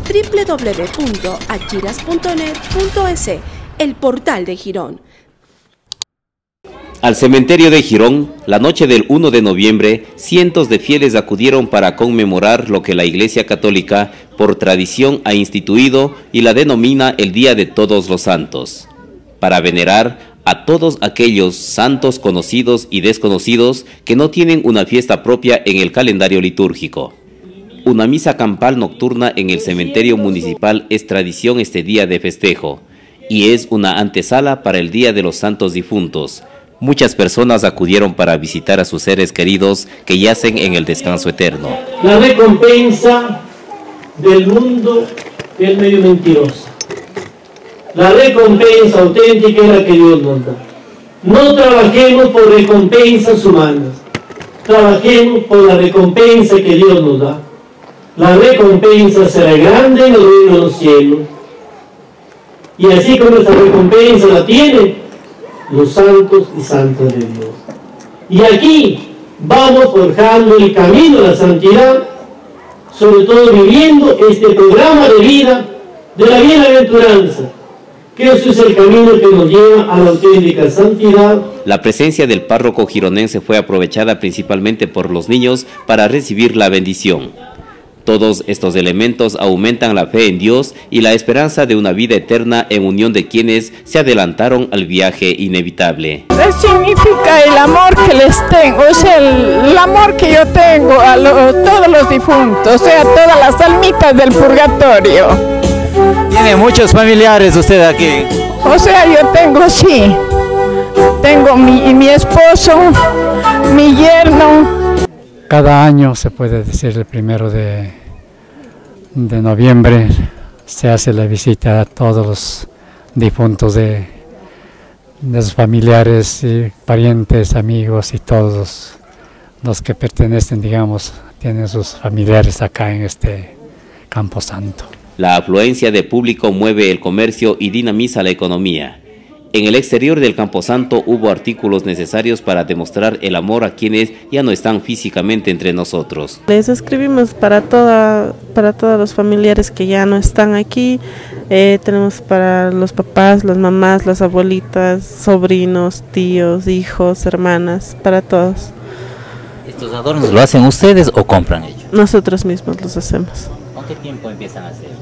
www.achiras.net.es, el portal de Girón. Al cementerio de Girón, la noche del 1 de noviembre, cientos de fieles acudieron para conmemorar lo que la Iglesia Católica, por tradición, ha instituido y la denomina el Día de Todos los Santos, para venerar a todos aquellos santos conocidos y desconocidos que no tienen una fiesta propia en el calendario litúrgico. Una misa campal nocturna en el cementerio municipal es tradición este día de festejo y es una antesala para el Día de los Santos Difuntos. Muchas personas acudieron para visitar a sus seres queridos que yacen en el descanso eterno. La recompensa del mundo es medio mentirosa. La recompensa auténtica es la que Dios nos da. No trabajemos por recompensas humanas. Trabajemos por la recompensa que Dios nos da. La recompensa será grande en el reino de los cielos. Y así como esta recompensa la tienen los santos y santas de Dios. Y aquí vamos forjando el camino a la santidad, sobre todo viviendo este programa de vida de la bienaventuranza, que eso es el camino que nos lleva a la auténtica santidad. La presencia del párroco gironense fue aprovechada principalmente por los niños para recibir la bendición. Todos estos elementos aumentan la fe en Dios y la esperanza de una vida eterna en unión de quienes se adelantaron al viaje inevitable. Significa el amor que les tengo, o sea, el amor que yo tengo a todos los difuntos, o sea, todas las almitas del purgatorio. ¿Tiene muchos familiares usted aquí? O sea, yo tengo, sí, tengo mi esposo, mi yerno. Cada año, se puede decir, el 1 de noviembre se hace la visita a todos los difuntos de sus familiares, y parientes, amigos y todos los que pertenecen, digamos, tienen sus familiares acá en este Camposanto. La afluencia de público mueve el comercio y dinamiza la economía. En el exterior del Camposanto hubo artículos necesarios para demostrar el amor a quienes ya no están físicamente entre nosotros. Les escribimos para todos los familiares que ya no están aquí. Tenemos para los papás, las mamás, las abuelitas, sobrinos, tíos, hijos, hermanas, para todos. ¿Estos adornos lo hacen ustedes o compran ellos? Nosotros mismos los hacemos. ¿Con qué tiempo empiezan a hacer?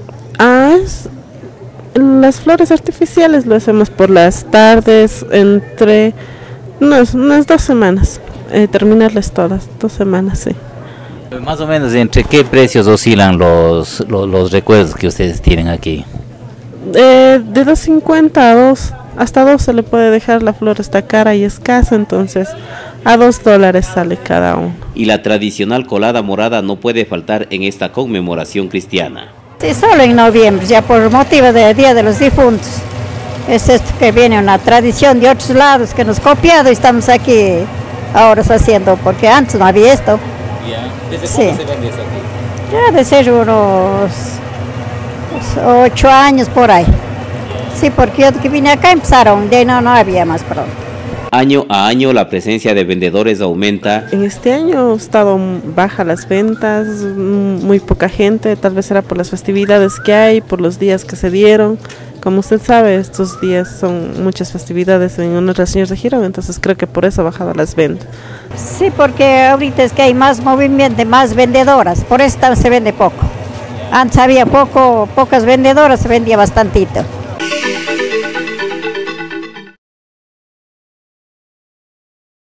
Las flores artificiales lo hacemos por las tardes, entre unas 2 semanas, terminarlas todas, 2 semanas, sí. Más o menos, ¿entre qué precios oscilan los recuerdos que ustedes tienen aquí? De 2.50 a 2, hasta 2 se le puede dejar, la flor está cara y escasa, entonces a $2 sale cada uno. Y la tradicional colada morada no puede faltar en esta conmemoración cristiana. Sí, solo en noviembre, ya por motivo del Día de los Difuntos. Es esto que viene, una tradición de otros lados que nos copiado y estamos aquí ahora haciendo, porque antes no había esto. ¿Desde cuándo se vende eso aquí? Ya de ser unos 8 años por ahí. Sí, porque yo que vine acá empezaron, de no había más pronto. Año a año la presencia de vendedores aumenta. En este año ha estado baja las ventas, muy poca gente, tal vez era por las festividades que hay, por los días que se dieron. Como usted sabe, estos días son muchas festividades en Nuestra Señora de Girón, entonces creo que por eso ha bajado las ventas. Sí, porque ahorita es que hay más movimiento, más vendedoras, por eso se vende poco. Antes había pocas vendedoras, se vendía bastantito.